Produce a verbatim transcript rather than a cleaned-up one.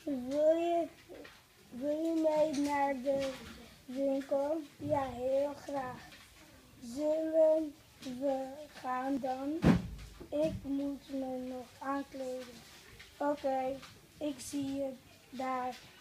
Wil je, wil je mee naar de winkel? Ja, heel graag. Zullen we gaan dan? Ik moet me nog aankleden. Oké, okay, ik zie je daar.